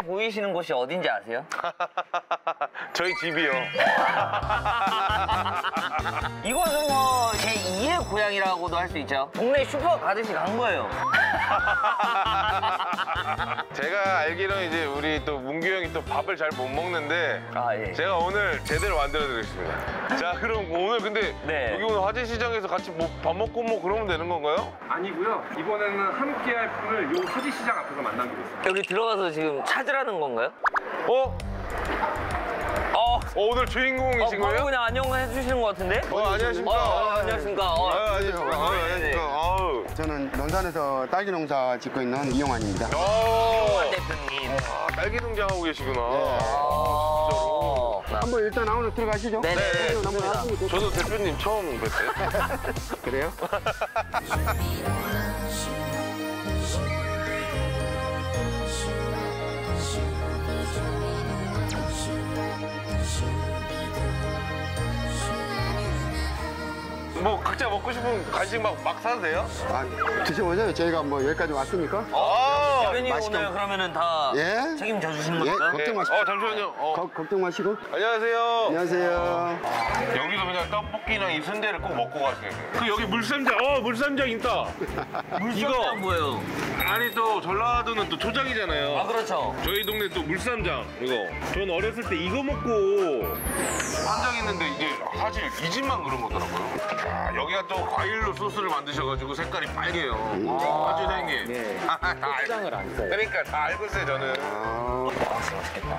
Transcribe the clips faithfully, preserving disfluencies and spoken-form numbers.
보이시는 곳이 어딘지 아세요? 저희 집이요. 이곳은 뭐 제이의 고향이라고도 할 수 있죠. 동네 슈퍼 가듯이 간 거예요. 제가 알기로는 이제 우리 또 문규 형이 또 밥을 잘 못 먹는데 아, 예. 제가 오늘 제대로 만들어 드리겠습니다. 자, 그럼 오늘 근데 네. 여기 오늘 화재시장에서 같이 뭐 밥 먹고 뭐 그러면 되는 건가요? 아니고요. 이번에는 함께할 분을 요 화지시장 앞에서 만나기로 했어요. 여기 들어가서 지금 찾으라는 건가요? 어? 어, 어 오늘 주인공이신 어, 바로 거예요? 그냥 안녕해 주시는 것 같은데? 어, 안녕하십니까. 어, 어, 안녕하십니까. 어. 아, 안녕하십니까. 아, 안녕하십니까. 아우. 저는 논산에서 딸기 농사 짓고 있는 이용환입니다. 어. 대표님. 아, 딸기 농장하고 계시구나. 어. 한번 일단 안으로 들어가시죠. 네네. 네. 한번 하시고. 저도 대표님 처음 뵀어요. 그래요? 뭐 각자 먹고 싶은 간식 막, 막 사도 돼요? 아, 드셔보세요. 저희가 뭐 여기까지 왔으니까. 아, 대표님 맛있게 오늘 그러면은 다 예? 책임져 주시는 예, 건가요? 걱정 네. 마시고. 어, 잠시만요. 어. 거- 걱정 마시고. 안녕하세요. 안녕하세요. 여기서 그냥 떡볶이랑 이 순대를 꼭 먹고 가세요. 그 여기 물쌈장, 어 물쌈장 있다. 이거 뭐예요? 아니 또 전라도는 또 초장이잖아요. 아, 그렇죠. 저희 동네 또 물쌈장 이거. 전 어렸을 때 이거 먹고 환장했는데 이제 사실 이 집만 그런 거더라고요. 아, 여기가 또 과일로 소스를 만드셔가지고 색깔이 빨개요. 아, 주사님. 네. 초장을 안 써요. 그러니까 다 알고 있어요 저는. 아, 맛있겠다.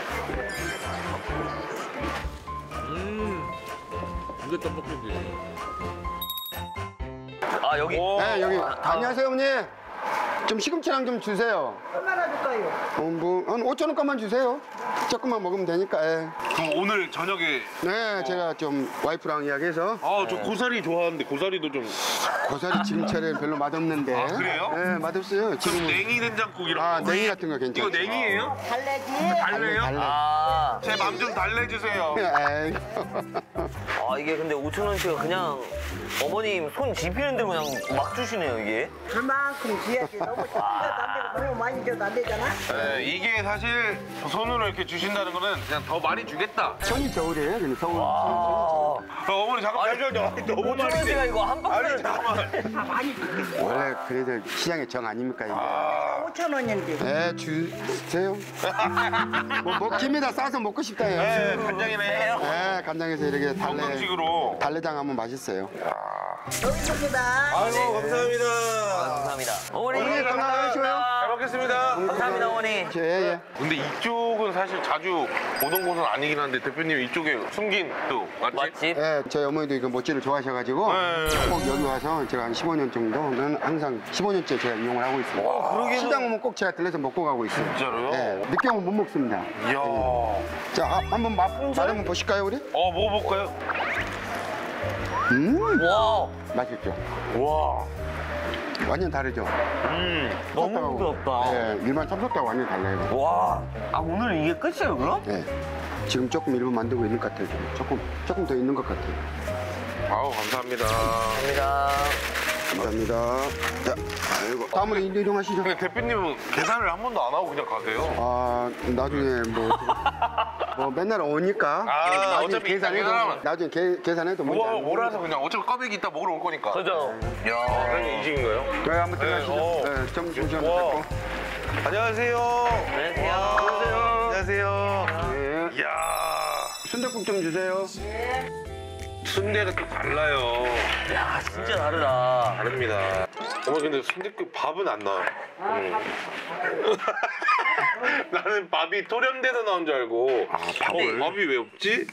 이게 떡볶이지. 아, 여기. 오. 네, 여기. 안녕하세요, 어머니. 좀 시금치랑 좀 주세요. 얼마나 줄까요? 어, 뭐, 한 오천 원값만 주세요. 조금만 먹으면 되니까. 예. 그럼 오늘 저녁에 네, 제가 좀 와이프랑 이야기해서 아 저 고사리 좋아하는데 고사리도 좀. 고사리 지금철에 별로 맛없는데. 아, 그래요? 네, 맛없어요. 그럼 지금은. 냉이 냉장국 이런 아, 거. 냉이 같은 거 괜찮죠. 이거 냉이에요? 달래지? 달래요? 달래. 아, 제 맘 좀 달래주세요. 아이고. 아, 이게 근데 오천 원씩은 그냥 어머님 손 집히는 대로 그냥 막 주시네요, 이게. 그만큼 줘야지. 너무 줘도 안 되고 너무 많이 줘도 안 되잖아. 네, 이게 사실 손으로 이렇게 주신다는 거는 그냥 더 많이 주겠다. 손이 겨울이에요, 근데 서울. 아, 어, 어머니 잠깐 아니, 잠시만요. 아니, 너무 오천 많이 원씩은 이거 한 아니 박스를. 잠깐만. 다 많이 줄게. 원래 그래도 시장의 정 아닙니까, 이게. 오천 원인데. 네, 주세요. 뭐, 먹기입니다. 싸서 먹고 싶다 해요. 네, 간장이네. 네, 간장에서 이렇게 달래, 건강식으로. 달래장 하면 맛있어요. 여기 있습니다. 아이고 감사합니다. 감사합니다. 어머니, 어머니, 건강하시고요. 잘 먹겠습니다. 감사합니다, 어머니. 예, 예. 근데 이쪽은 사실 자주 오던 곳은 아니긴 한데 대표님 이쪽에 숨긴 또 맛집? 맛집? 예, 저희 어머니도 이거 모찌를 좋아하셔가지고 네. 꼭 여기 와서 제가 한 십오 년 정도는 항상 십오 년째 제가 이용을 하고 있습니다. 그러기는- 시장 오면 꼭 제가 들려서 먹고 가고 있어요. 진짜로요? 예, 늦게 오면 못 먹습니다. 이야. 어 자, 아, 한번 맛, 맛 한번 보실까요, 우리? 먹어볼까요? 음, 와, 맛있죠? 와. 완전 다르죠? 음. 너무 찹쌀하고. 부드럽다. 예, 일반 찹쌀하고 완전 달라요. 와. 아, 오늘 이게 끝이에요, 그럼? 예. 지금 조금 일부 만들고 있는 것 같아요. 조금, 조금 더 있는 것 같아요. 아우 감사합니다. 감사합니다. 감사합니다. 자, 아이고. 다음으로 이리 이동하시죠. 근데 대표님은 계산을 한 번도 안 하고 그냥 가세요? 아, 나중에 뭐, 뭐 맨날 오니까. 아, 나중에 어차피 계산해도, 계산하면. 나중에 계, 계산해도 문제 뭐, 안 뭐라서 그냥 어차피 꽈배기 이따 먹으러 올 거니까. 그죠? 야, 그냥 이 집인가요? 네, 한번 들어가시죠. 어. 네, 점, 점, 점, 와. 점. 안녕하세요. 안녕하세요. 안녕하세요. 네. 이야, 순댓국 좀 주세요. 순대가 또 달라요. 야, 진짜 다르다. 다릅니다. 어머 근데 순댓국 밥은 안 나와요. 음. 나는 밥이 토렴돼서 나온 줄 알고. 아, 밥을? 어, 밥이 왜 없지?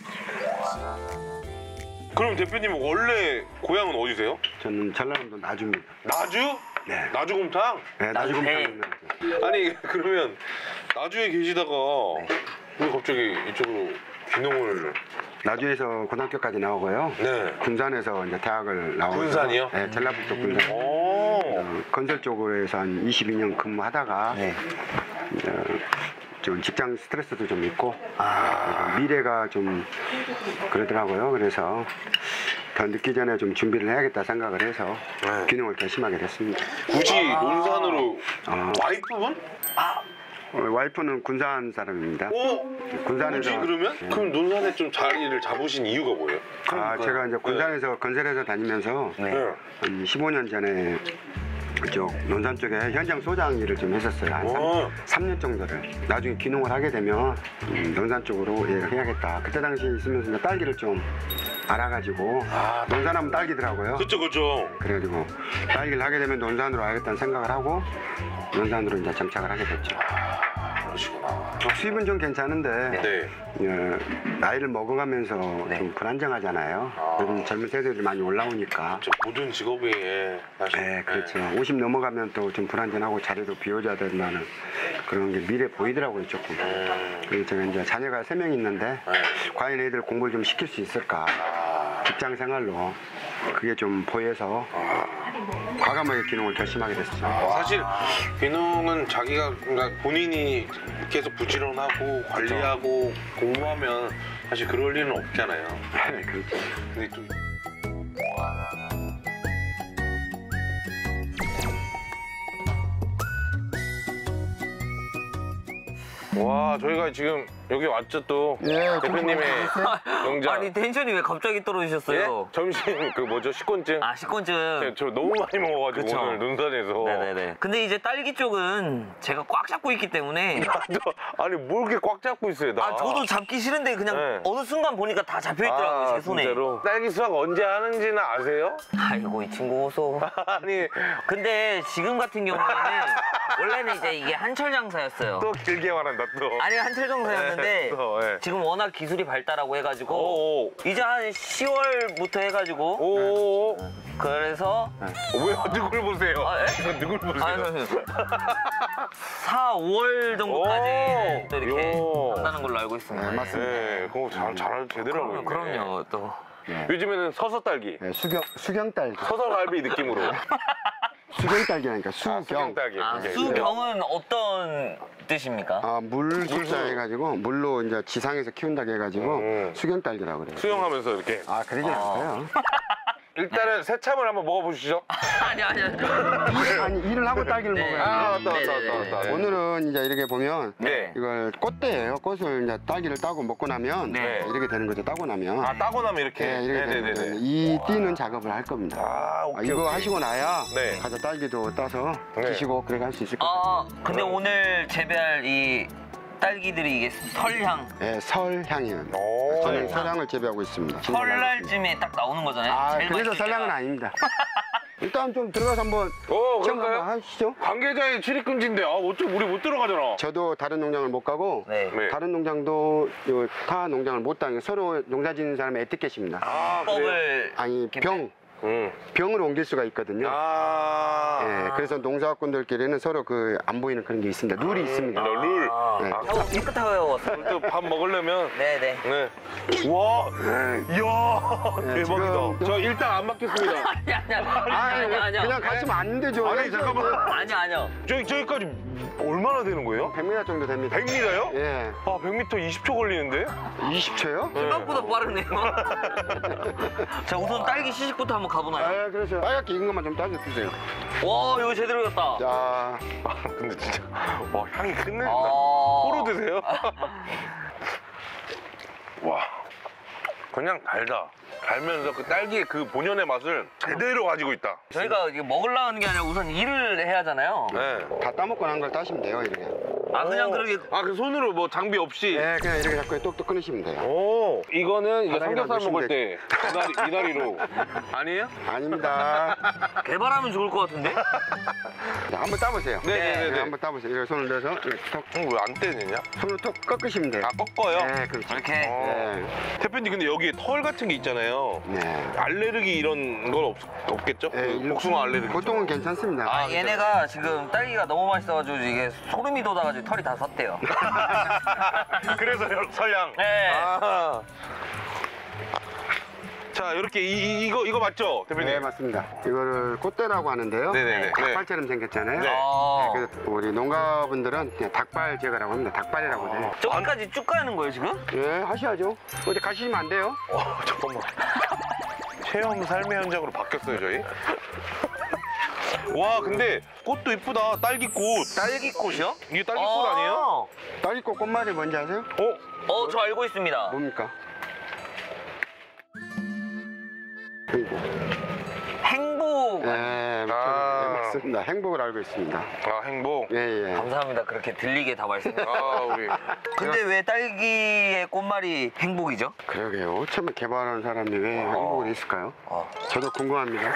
그럼 대표님 원래 고향은 어디세요? 저는 전라남도 나주입니다. 나주? 네. 나주곰탕? 네, 나주곰탕. 나주곰탕. 아니 그러면 나주에 계시다가 왜 갑자기 이쪽으로 귀농을? 나주에서 고등학교까지 나오고요. 네. 군산에서 이제 대학을 나오고. 군산이요? 네, 전라북도 군산. 오. 어, 건설 쪽에서 한 이십이 년 근무하다가 네. 이제 좀 직장 스트레스도 좀 있고 아. 그래서 미래가 좀 그러더라고요. 그래서 더 늦기 전에 좀 준비를 해야겠다 생각을 해서 네. 귀농을 결심하게 됐습니다. 굳이 논산으로 아. 와이프분? 어, 와이프는 군산 사람입니다. 오! 군산에서 뭐지 그러면? 그럼 논산에 좀 자리를 잡으신 이유가 뭐예요? 아 제가 이제 군산에서 건설회사 다니면서 네. 한 십오 년 전에 그쪽 논산 쪽에 현장 소장 일을 좀 했었어요. 한 오. 삼 년 정도를. 나중에 귀농을 하게 되면 음, 논산 쪽으로 일을 해야겠다. 그때 당시에 있으면서 이제 딸기를 좀 알아가지고 아, 논산하면 딸기더라고요. 그쵸 그쵸. 그래가지고 딸기를 하게 되면 논산으로 와야겠다는 생각을 하고 논산으로 이제 정착을 하게 됐죠. 그러시구나. 수입은 좀 괜찮은데 네. 어, 나이를 먹어가면서 좀 불안정하잖아요. 요즘 젊은 세대들이 많이 올라오니까. 저 모든 직업이 예, 사실. 네, 그렇죠. 오십 넘어가면 또 좀 불안정하고 자리도 비워줘야 된다는 그런 게 미래 보이더라고요, 조금. 음. 그래서 제가 이제 자녀가 세 명 있는데 네. 과연 애들 공부를 좀 시킬 수 있을까? 직장 생활로 그게 좀 보여서 과감하게 귀농을 결심하게 됐죠. 사실 귀농은 자기가 그러니까 본인이 계속 부지런하고 관리하고 공부하면 사실 그럴 일은 없잖아요. 네, 그렇죠. 근데 또 와, 저희가 지금 여기 왔죠 또 예, 대표님의 농장. 아니 텐션이 왜 갑자기 떨어지셨어요? 예? 점심 그 뭐죠 식곤증? 아 식곤증. 네, 저 너무 많이 먹어가지고 그쵸. 오늘 논산에서. 네네네. 근데 이제 딸기 쪽은 제가 꽉 잡고 있기 때문에 저, 아니 뭘 이렇게 꽉 잡고 있어요 나. 아 저도 잡기 싫은데 그냥 네. 어느 순간 보니까 다 잡혀 있더라고요 아, 제 손에. 진짜로? 딸기 수확 언제 하는지는 아세요? 아이고 이 친구 오소. 아니 근데 지금 같은 경우에는 원래는 이제 이게 한철 장사였어요. 또 길게 말한다 또. 아니 한철 장사였는데 네, 또, 네. 지금 워낙 기술이 발달하고 해가지고 오, 이제 한 시월부터 해가지고 오, 오. 그래서 왜 누굴 보세요? 아, 예? 누굴 보세요? 아니, 사, 오월 정도까지 오, 또 이렇게 요. 한다는 걸로 알고 있습니다. 네, 맞습니다. 네, 그거 잘, 잘 제대로 하고 그럼요, 있네. 그럼요. 또 요즘에는 서서 딸기, 네, 수경, 수경 딸기. 서서 갈비 느낌으로. 수경 딸기라니까 아, 수경. 수경 딸기. 아, 네. 수경은 어떤 뜻입니까? 아, 물 숫자 해가지고 물로 이제 지상에서 키운다고 해가지고 음. 수경 딸기라고 그래요. 수영하면서 이렇게. 아, 그러진 않고요. 일단은 새참을 한번 먹어보시죠. 아니 아니 아니. 일, 아니 일을 하고 딸기를 네. 먹어요. 아, 왔다, 왔다, 네네네. 왔다, 왔다. 오늘은 이제 이렇게 보면 네. 이걸 꽃대예요. 꽃을 이제 딸기를 따고 먹고 나면 네. 이렇게 되는 거죠. 따고 나면. 아, 따고 나면 이렇게. 네, 이렇게 되는 거죠. 네네네. 이 띄는 작업을 할 겁니다. 아, 아, 오케이. 이거 오케이. 하시고 나야 네. 가서 딸기도 따서 네. 드시고 그래 갈 수 있을 것 같아요. 아 근데 오늘 재배할 이 딸기들이 이게 설향 네, 설향이에요. 오. 저는 설향을 재배하고 있습니다. 설날쯤에 딱 나오는 거잖아요. 아, 제일 그래서 맛있을 설향은 때가. 아닙니다. 일단 좀 들어가서 한번 오, 체험 그럴까요? 한번 하시죠. 관계자의 출입 금지인데, 아, 어쩜 우리 못 들어가잖아. 저도 다른 농장을 못 가고 네. 네. 다른 농장도 요, 타 농장을 못 다니고 서로 농사 짓는 사람의 에티켓입니다. 아, 그래요? 법을 아니 이렇게 병 응. 병으로 옮길 수가 있거든요. 아. 예, 그래서 농사꾼들끼리는 서로 그 안 보이는 그런 게 있습니다. 룰이 있습니다. 아, 룰. 아, 네. 하고 깨끗하게 왔어요. 또 밥 먹으려면. 네네. 네. 와. 이야. 네, 대박이다. 지금- 저 일단 안 받겠습니다. 아니 아니 아니 아니 그냥 가시면 안 되죠. 아니, 잠깐만. 아니 아니요. 저기, 저기까지 얼마나 되는 거예요? 백 미터 정도 됩니다. 백 미터요? 예, 아, 백 미터 이십 초 걸리는데? 이십 초요? 생각보다 빠르네요. 자 우선 딸기 시식부터 한번 가보나요? 아, 그렇죠. 빨갛게 익은 것만 좀 따져 주세요. 와 이거 제대로 익었다. 자, 아, 근데 진짜. 와, 향이 끝내준다. 아. 포로 드세요? 와. 그냥 달다. 달면서 그 딸기의 그 본연의 맛을 제대로 가지고 있다. 저희가 이게 먹으려는 게 아니라 우선 일을 해야 하잖아요. 네. 다 따먹고 난 걸 따시면 돼요, 이렇게. 아 그냥 그렇게 아, 그 손으로 뭐 장비 없이. 예, 그냥 이렇게 잡고 똑똑 끊으시면 돼요. 오, 이거는 이거 바닥에다 삼겹살 먹을 놓으시면 때 이다리, 이다리로. 아니에요? 아닙니다. 개발하면 좋을 것 같은데? 자, 한번 따보세요. 네네네. 네, 한번 따보세요. 이렇게 손을 넣어서 이렇게 톡, 왜 안 떼느냐? 손으로 톡 꺾으시면 돼요. 아, 꺾어요? 네, 그렇죠. 이렇게. 어. 네, 대표님, 근데 여기에 털 같은 게 있잖아요. 네. 알레르기 이런 건 없, 없겠죠? 네, 그 일로- 복숭아 알레르기. 보통은 괜찮습니다. 아 얘네가 지금 딸기가 너무 맛있어가지고 이게 소름이 돋아가지고 털이 다 섰대요. 그래서 열- 설량. 네. 아. 자, 이렇게 이, 이- 이거 이거 맞죠, 대표님? 네, 맞습니다. 이거를 꽃대라고 하는데요. 네네네. 네. 닭발처럼 생겼잖아요. 네. 아. 네, 그래서 우리 농가분들은 그냥 닭발 제거라고 합니다. 닭발이라고 해요. 저기까지 쭉 가는 거예요 지금? 예, 하셔야죠. 어디 가시면 안 돼요. 어, 잠깐만. 체험 삶의 현장으로 바뀌었어요, 저희. 와, 근데 꽃도 이쁘다. 딸기꽃. 딸기꽃이요? 이게 딸기꽃 아니에요? 딸기꽃 꽃말이 뭔지 아세요? 어? 어, 저 알고 있습니다. 뭡니까? 행복. 행복. 네, 아. 네, 맞습니다. 행복을 알고 있습니다. 아, 행복. 예, 예. 감사합니다. 그렇게 들리게 다 말씀해. 아, 우리. 근데 왜 딸기의 꽃말이 행복이죠? 그러게요. 처음에 개발한 사람이 왜 행복을 했을까요? 어. 저도 궁금합니다.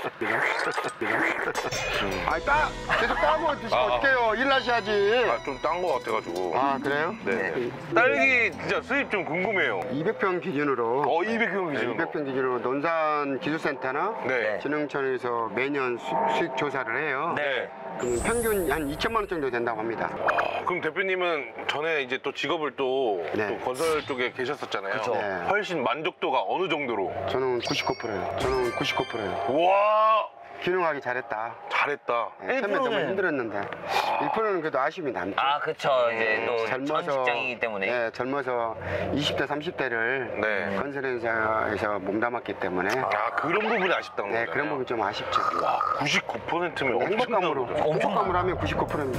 아니, 따! 계속 따고 드시면 아. 어떡해요. 일하셔야지. 아, 좀 딴 거 같아가지고. 아, 그래요? 네. 딸기 진짜 수입 좀 궁금해요. 이백 평 기준으로 어, 이백 평 기준으로. 이백 평 기준으로 논산기술센터나 네. 진흥청에서 매년 수, 수익 조사를 해요. 네. 그럼 평균 한 이천만 원 정도 된다고 합니다. 아, 그럼 대표님은 전에 이제 또 직업을 또, 네. 또 건설 쪽에 계셨었잖아요. 그쵸. 네. 훨씬 만족도가 어느 정도로? 저는 구십구 퍼센트예요. 저는 구십구 퍼센트예요. 우와, 기능하기 잘했다. 잘했다. 네, 처음에 너무 일 퍼센트는? 힘들었는데 일 퍼센트는 그래도 아쉬움이 남죠. 아, 그쵸. 이제 또 전 젊어서 직장이기 때문에. 네, 젊어서 이십 대, 삼십 대를 네. 건설회사에서 몸담았기 때문에 아, 그런 부분이 아쉽다는 네, 거잖아요. 그런 부분이 좀 아쉽죠. 와, 구십구 퍼센트면 행복감으로 엄청나거든요. 행복감으로 하면 구십구 퍼센트입니다.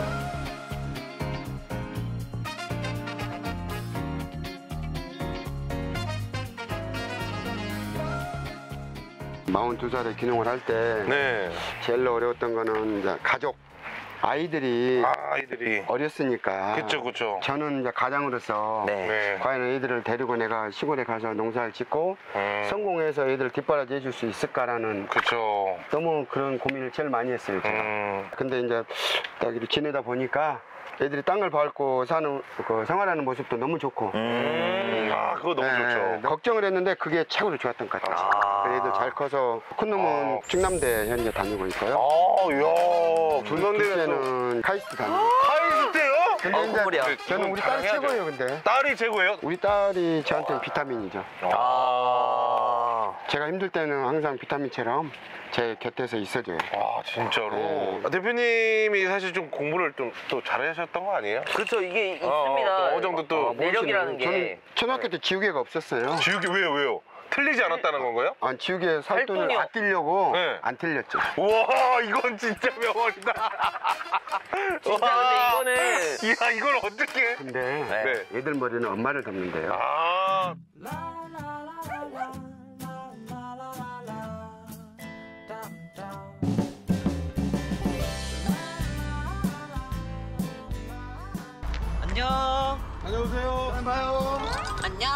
마흔두 살에 귀농을 할 때 네. 제일 어려웠던 거는 이제 가족, 아이들이 아, 아이들이. 어렸으니까. 그쵸, 그쵸. 저는 이제 가장으로서 네. 네. 과연 애들을 데리고 내가 시골에 가서 농사를 짓고 음. 성공해서 애들 뒷바라지 해줄 수 있을까라는 그쵸. 너무 그런 고민을 제일 많이 했어요. 제가. 음. 근데 이제 딱 이렇게 지내다 보니까 애들이 땅을 밟고 사는 그 생활하는 모습도 너무 좋고 음. 아, 그거 너무 네, 좋죠. 걱정을 했는데 그게 최고로 좋았던 것 같아요. 아. 그 애들 잘 커서 큰 놈은 아. 충남대 현재 다니고 있고요. 아, 이야. 중간대에서. 둘째는 카이스트 다니고. 카이스트요? 근데 어, 이제 선물이야. 저는 우리 딸이 자랑해야죠. 최고예요. 근데 딸이 최고예요? 우리 딸이 저한테는 비타민이죠. 아. 제가 힘들 때는 항상 비타민처럼 제 곁에서 있어줘요. 아, 진짜로. 네. 아, 대표님이 사실 좀 공부를 좀 또 잘하셨던 거 아니에요? 그렇죠. 이게 있습니다. 어, 또 어느 정도 또 매력이라는 저는 게. 초등학교 때 지우개가 없었어요. 지우개 왜요, 왜요? 틀리지 않았다는 건가요? 아니, 지우개 살 돈을 돈이요. 아끼려고 네. 안 틀렸죠. 우와, 이건 진짜 명언이다. 진짜 와. 근데 이거는 이야, 이걸 어떻게? 근데 네. 애들 머리는 엄마를 닮는데요. 아, 안녕. 안녕하세요. 잘 봐요. 안녕.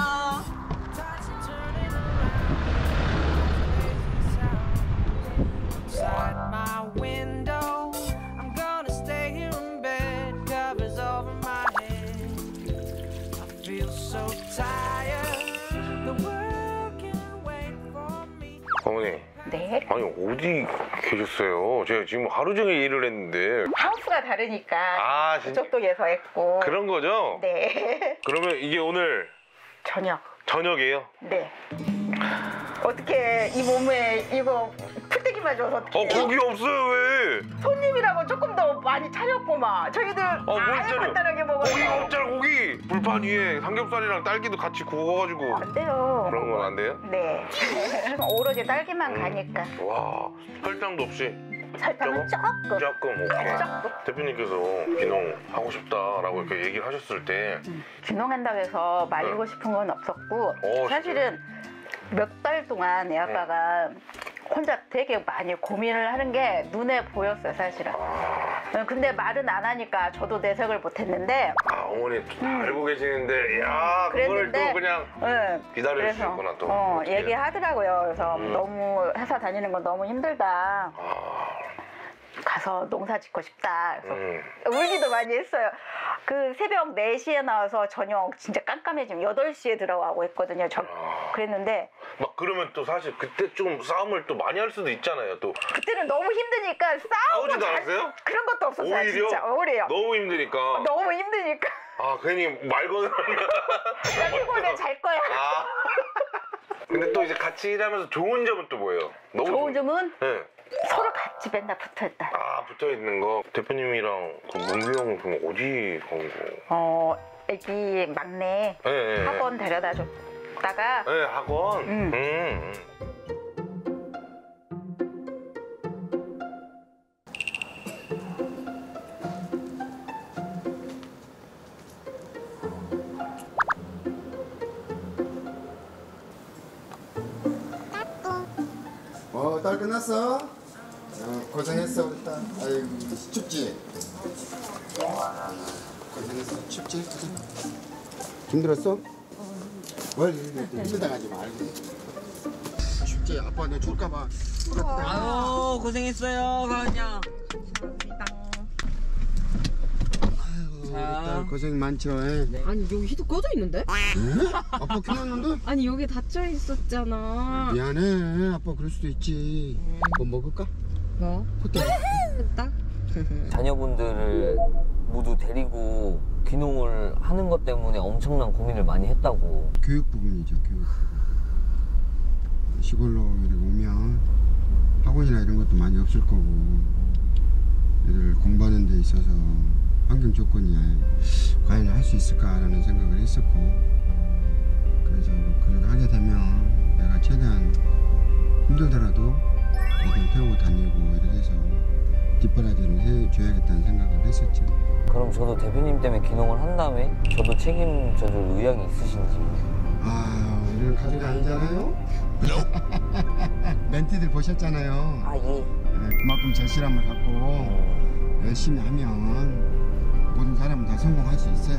Outside my window, I'm gonna stay here in bed, covers over my head. I feel so tired, the world can't wait for me. 어머니. 네. 아니, 어디 계셨어요? 제가 지금 하루 종일 일을 했는데. 하우스가 다르니까 아, 진짜. 그쪽도에서 했고. 그런 거죠? 네. 그러면 이게 오늘 저녁. 저녁이에요? 네. 어떻게 이 몸에 이거 풀떼기만 줘서 어, 어떻게 고기 없어요, 왜? 손님이라고 조금 더 많이 차렸구만. 저희들 뭘 아예 차려? 간단하게 먹어요. 고기가 없잖아, 고기! 불판 위에 삼겹살이랑 딸기도 같이 구워가지고. 안 돼요. 그런 건 안 돼요? 네. 오로지 딸기만 음. 가니까 와, 설탕도 없이 설탕은 조금. 조금, 오케이. 조금. 대표님께서 귀농 하고 싶다라고 이렇게 얘기를 하셨을 때 귀농한다고 해서 말리고 싶은 건 없었고 어, 사실은 몇 달 동안 애 아빠가 혼자 되게 많이 고민을 하는 게 눈에 보였어요, 사실은. 근데 말은 안 하니까 저도 내색을 못 했는데 아, 어머니 다 알고 계시는데 야, 그걸 그랬는데 또 그냥 응, 기다릴 수 그래서, 있구나, 또. 어, 어떡해. 얘기하더라고요. 그래서 음. 너무 회사 다니는 건 너무 힘들다. 아, 가서 농사 짓고 싶다. 그래서 음. 울기도 많이 했어요. 그 새벽 네 시에 나와서 저녁 진짜 깜깜해지면 여덟 시에 들어가고 했거든요. 저, 아. 그랬는데 막 그러면 또 사실 그때 좀 싸움을 또 많이 할 수도 있잖아요, 또. 그때는 너무 힘드니까 싸우고 싸우지도 잘- 않았어요? 그런 것도 없었어요. 오히려? 진짜 오히려 너무 힘드니까. 너무 힘드니까 아, 괜히 말 거는. 나 피곤해 잘 거야. 아. 근데 또 이제 같이 일하면서 좋은 점은 또 뭐예요? 너무 좋은 점은 네. 서로 같이 맨날 붙어있다. 아, 붙어 있는 거. 대표님이랑 그 문규 형은 그럼 어디 간 거? 어, 애기 막내 네, 네. 학원 데려다 줬다가 네, 학원. 음. 음. 어, 딸 끝났어? 어, 고생했어 우리 딸. 아이고 춥지? 고생했어. 춥지? 힘들었어? 뭘 힘들다 가지 말고. 춥지? 아빠 너 줄까봐. 아유 고생했어요 가은양. 우리 딸 고생 많죠? 에? 아니 여기 히터 꺼져 있는데? 에? 아빠 켜놨는데? 아니 여기 닫혀 있었잖아. 미안해. 아빠 그럴 수도 있지. 뭐 먹을까? 뭐? 호텔. 딱? 자녀분들을 모두 데리고 귀농을 하는 것 때문에 엄청난 고민을 많이 했다고. 교육 부분이죠. 교육 부분. 시골로 이렇게 오면 학원이나 이런 것도 많이 없을 거고 애들 공부하는 데 있어서 환경 조건이 과연 할 수 있을까라는 생각을 했었고 그래서 그걸 하게 되면 내가 최대한 힘들더라도 애들 태우고 다니고 이렇게 해서 뒷바라지를 해줘야겠다는 생각을 했었죠. 그럼 저도 대표님 때문에 귀농을 한 다음에 저도 책임져줄 의향이 있으신지. 아, 우리는 가족이 아니잖아요? 멘티들 보셨잖아요. 아 예. 네, 그만큼 절실함을 갖고 열심히 하면 모든 사람은 다 성공할 수 있어요.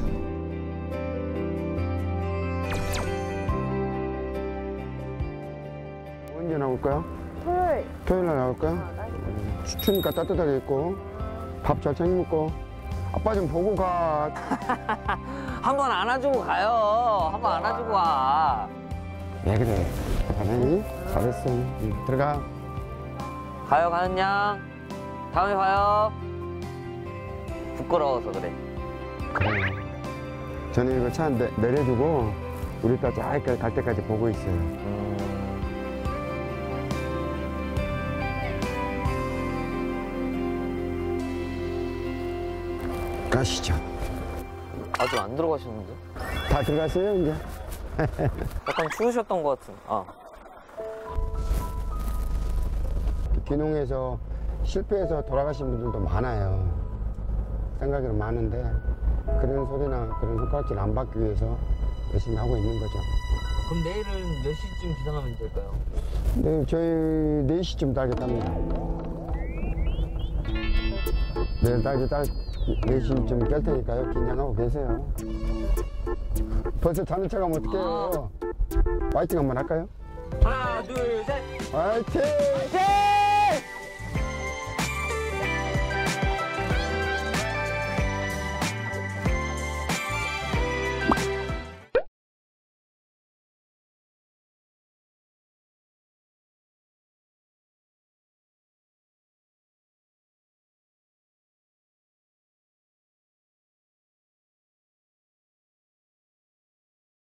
언제 나올까요? 토요일. 토요일 날 나올까요? 추우니까 따뜻하게 입고 밥 잘 챙겨 먹고 아빠 좀 보고 가. 한 번 안아주고 가요. 한 번 안아주고 와. 왜 그래? 잘하니? 잘했어. 응, 들어가. 가요 가은양. 다음에 봐요. 부끄러워서 그래. 그래. 저는 이거 차 내, 내려두고 우리 딸 잘 갈 때까지 보고 있어요. 음, 가시죠. 아직 안 들어가셨는데? 다 들어갔어요 이제? 약간 추우셨던 것 같은. 아. 귀농해서 실패해서 돌아가신 분들도 많아요. 생각이 많은데 그런 소리나 그런 손가락질 안 받기 위해서 열심히 하고 있는 거죠. 그럼 내일은 몇 시쯤 기상하면 될까요? 네, 저희 네 시쯤 따겠답니다. 내일 딸기 딸 네 시쯤 깰 테니까요. 긴장하고 계세요. 벌써 자는 척 하면 어떡해요. 파이팅 한번 할까요? 하나 둘 셋. 파이팅! 셋!